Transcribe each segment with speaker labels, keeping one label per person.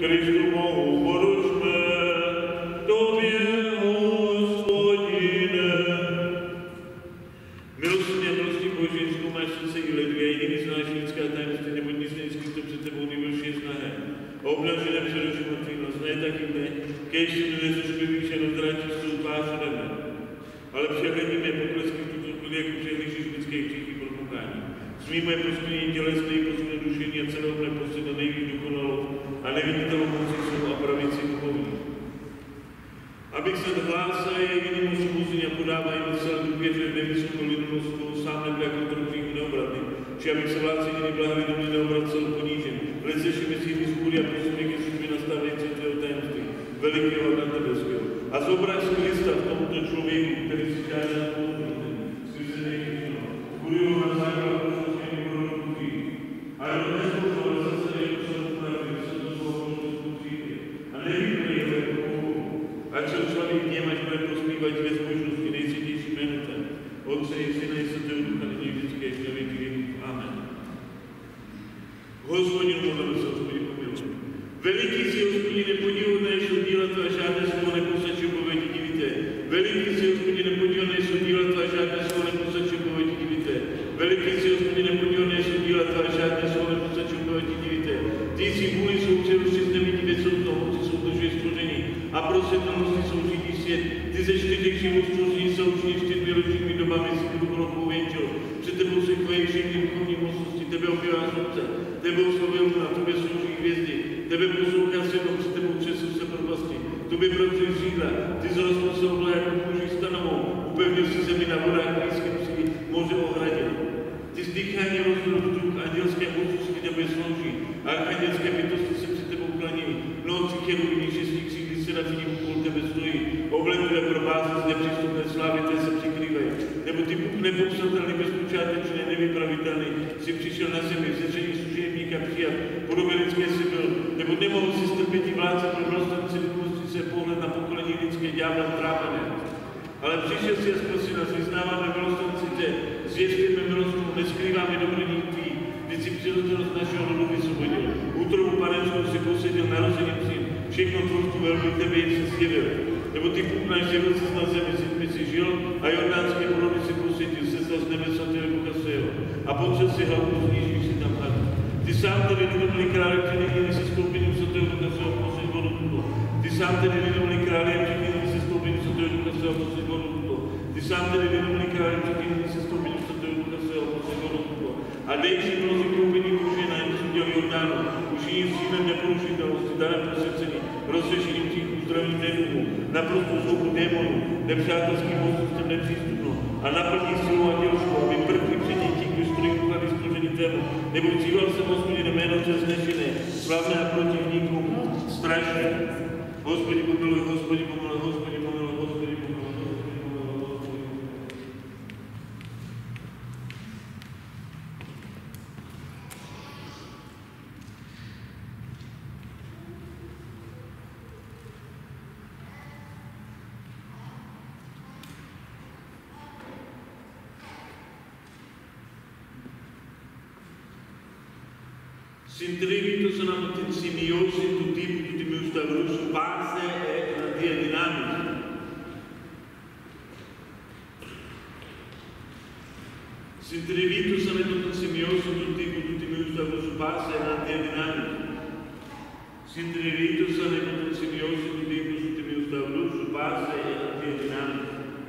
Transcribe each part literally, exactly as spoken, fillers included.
Speaker 1: Kristu Bohu poručme, Tobě, Hospodine. Milostně, milostí Boží, zkoumáš srdce i ledvě, a jediný znáš lidská tajemství, nebo nic není skryto před tebou nejvyšší je snahe. Obnaži nepřeruši mrtvý nos, ne taky mne, kéž si mi nezošklivíš a rozvrátíš svou tvář ode mne. Ale přehledí mě poklesky v tuto chvíli, jako přehlížíš lidské hříchy pro pokání. Smí moje proskvění tělesné i posledné dušení a celou mne posled na nejvíc dokonalou a neviditelnou moci svou a pravici duchovní. Abych se hlásal jediným osvobození a podával jim celé důvěře nevysokou lidonostou, sám nebyl jako trůzích neobratný, či abych se vládce jediný blahovědomně neobracel ponížen, lezeším myslí z hůry a prosím je ke službě nastávající tvého tajemství, velikého a nebeského. A zobraž Krista v tomto člověku, který si žádá na spolupnosti, skrze nejvyššího, budu ho na základ prosím proroků. A do nespočal zase nejvyššího pravdy, se to svou možnost přijde. A nevýplně jeho jako Bohu. Ať se oslaví v něm, až bude prospívat ve zbožnosti nejsvětější jméno ten. Otce i Syna i Svatého Ducha, nyní vždycky až na věky věků. Amen. Hospodinu, modleme se, Hospodinu, pomiluj. Veliký si, Hospodine, podílné, jsou díla tvá, žádné slovo nepostačí povědi divité. Veliký si, Hospodine, podílné, jsou díla tvá, žádné slovo nepostačí povědi divité. Veliký si, Hospodine, podílné, jsou díla tvá, žádné slovo nepostačí povědi divité. Ty si vůli jsou přeruši z nevidí věcnou moci, soutožuje stvoření a prosvětlosti soužití svět. Ty ze čtyřech život stvoření soužití čtyřmi ročními dobami si duchovnou pověděl. Před tebou se chvají všechny duchovní mocnosti, tebe opěvá slunce, tebe oslovuje luna, tebe slouží hvězdy, tebe poslouchá světlo, před tebou třesou se propasti, tobě pracují sídla, ty zrostl se obla jako muži stanovou, upevnil si zemi na vodách blízkém si moře ohradil. Ty z dýchání rozdíl vzduch, andělské mocnosti tebe slouží, archandělské bytosti se před tebou klaní, mnohoci cherubí, šestí křídly serafini okolo tebe stojí, oblekové probázy z nepřístupné slávy, té se přikrývají, nebo ty Bůh nepopsatelný, bezpočátečný, nevypravitelný, si přišel na zemi, vzečení služebníka přijat, podobě lidské si byl, nebo nemohl si strpět i vládce pro milostance milosti se pohled na pokolení lidské ďábla trápené. Ale přišel si a spasil nás, vyznáváme milostanci tě, zvěstujeme milostnou, neskrýváme dobrý tvý, když si přirozenost našeho rodu vysvobodil. Útrobu panenskou si posedil narozeným syn, všechno tvorstvu velmi tebe jen se zjevil. Nebo ty Bůh náš zjevil se na zemi, si si žil a jordánské porody si posedil, se z nebe svatého Boha svého. A potřel si hlavu znížíš si tam hladu. Ty sám tedy lidovolný králi, který se skoupením svatého Boha svého poslední vodu tuto. Ty sám tedy lidovolný králi, který se skoupením svatého Boha svého poslední vodu tuto. Ty sám tedy lidovolný králi, který se skoupením svatého Boha svého poslední vodu tuto. A dejší mnozí koupení Boží na jen suděl Jordánu, už jim sílem neporušitelnosti, darem posvěcení, rozřešením těch uzdravím neduchů, naprosto zvuku démonů, nepřátelským mocnostem nepřístupnou a naplní silou andělskou, aby prchli před ní ti, kdo stojí poklady stvoření tvému, nebo cíval se Hospodine jméno tvé znešené, slavné a protivníkům strašné. Hospodi pomiluj, Hospodi pomiluj, Hospodi pomiluj, Hospodi pomiluj, Hospodi pomiluj, Hospodi pomiluj. S'intrivito sono simiosi tutti i tipi, tutti i miei stavros, base e la dia dinamica. S'intrivito sono simiosi tutti i tipi, tutti i miei stavros, base e la dia dinamica. S'intrivito sono simiosi tutti i tipi, tutti i miei stavros, base e la dia dinamica.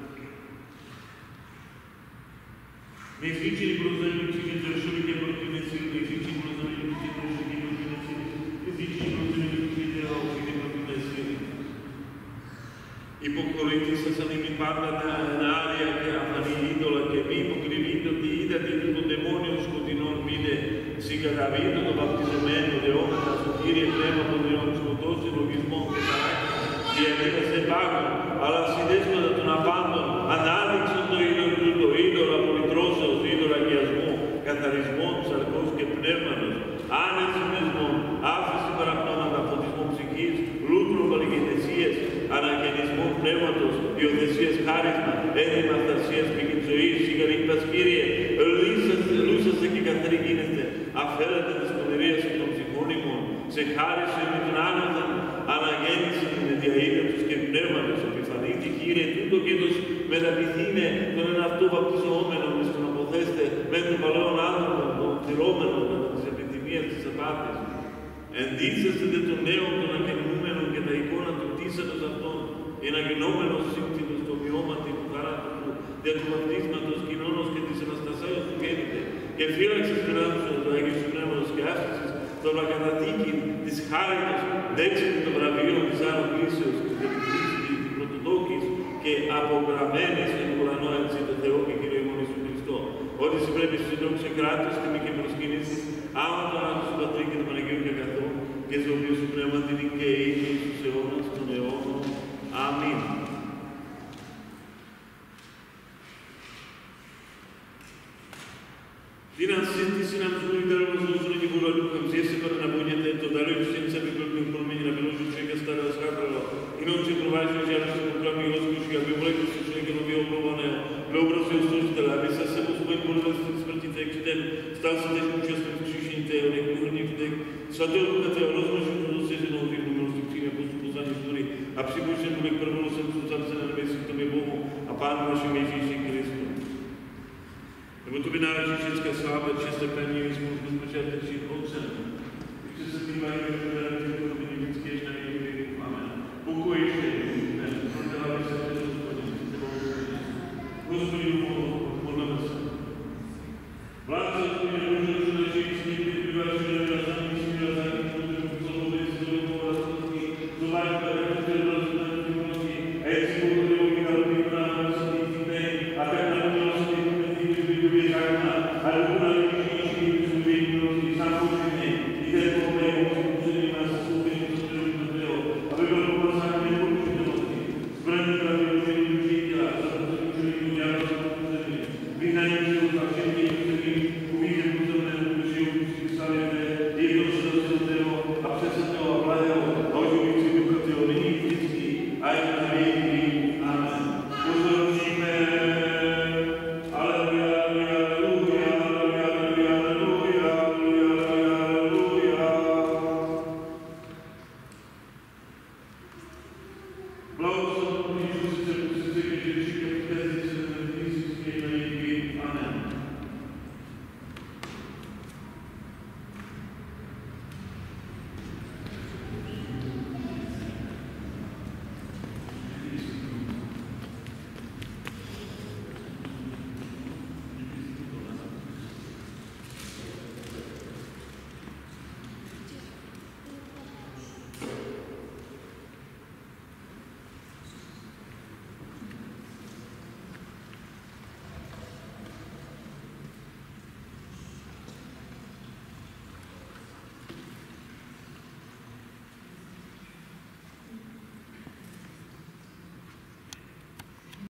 Speaker 1: Nefici di prosemici che giacciono che portano in sé, nefici di prosemici che giacciono che portano in sé, nefici di prosemici che giacciono che portano in sé. I pokoriti sa samimi parla nell'aria che ha l'idola che vivo, grivito di ida di tutto demoniosco di non vide si gravito do baptisemento de ome da sotiri e prema poderonosco dosi logismo che sarà di avere se pago alla sidesco da un abbandono anali sotto idolo tutto idolo politroso idolo chiasmo catarismo sarcosche pneumanos anesismo afis parapnoma da podismo psichis lutro valiginesies anagenismo pneumatos diodesies charisma enimastasies pigitzois sigaripas kyrie lisas lusas que catarigineste afera de disponeria su toxicónimo ξεχάρισε με τον άνωθεν, αναγέννησε την διαείδα τους και πνεύματος, επιφανήτη Κύριε, τούτο και τους μεταπηθήνε τον εναυτό βαπτιζόμενο, μες τον αποθέστε, με τον παλαιόν άνθρωπο, τον θυρώμενο, της επιθυμίας της απάτης. Ενδύσαστε δε των νέων των αγεννούμενων και τα εικόνα του κτίσατος αυτών, εν αγενόμενος σύμφωνος το μειώματι του χαράτου του, δια του βαπτίσματος κοινώνος και της Αναστασέως του γέννητε, και φύλαξες περάσουσον το Άγιος του Πνεύματος και άφησες το προκαταθήκη της χάριτος, δέξετε το βραβείο της Άρων Κλήσεως και την Κρίστη, την Πρωτοτόκης και απογραμμένης στον ουρανό έτσι το Θεό και Κύριο ημών Ιησού Χριστό. Ότι συμπρέπει στους συντρόξους κράτους, τιμή και προσκυνήσεις, άμα το Άγιο του Πατρί και του Παναγίου και αγαθό, και στο οποίο σου πνεύμα την και ήλιο στους αιώνας των αιώνων. Αμήν. Την ασύντηση να τους μολύτερα μας δώσουν και πολλά του καμψίεσαι para να πονιέται το ταλό του σύνца επιπλέον προμένη να πελώσουν και καστάρα σκάπραλα. Η νόμιση προβάζει ως γιάννος του πρόγραμμι γλώσκους και απεμπρέκους του και το βίο προβανέο. Λέω προς Ιωστούς τελάβη, σας εποσμένει πολλές της πρωτήτα εξητέλ, στάσατε κουτσιάς του ψυχήντε, ο νεκμούρνιφτε, σαν το έργο καθεωρός μας και τους δώσεις ενώ δίνουν μέρος του ψήνια πως του ποζάνει στούρι, αψίπωσαν του εκπερβόλωσαν τους άμψαν να μέσει το μεβόμο, απάνω μας η Μέζηση Κρίστου. Nebo to by náleží všechna sláva, čest a pevný, jsme už bezpočátečí Otcem. Když se zbývají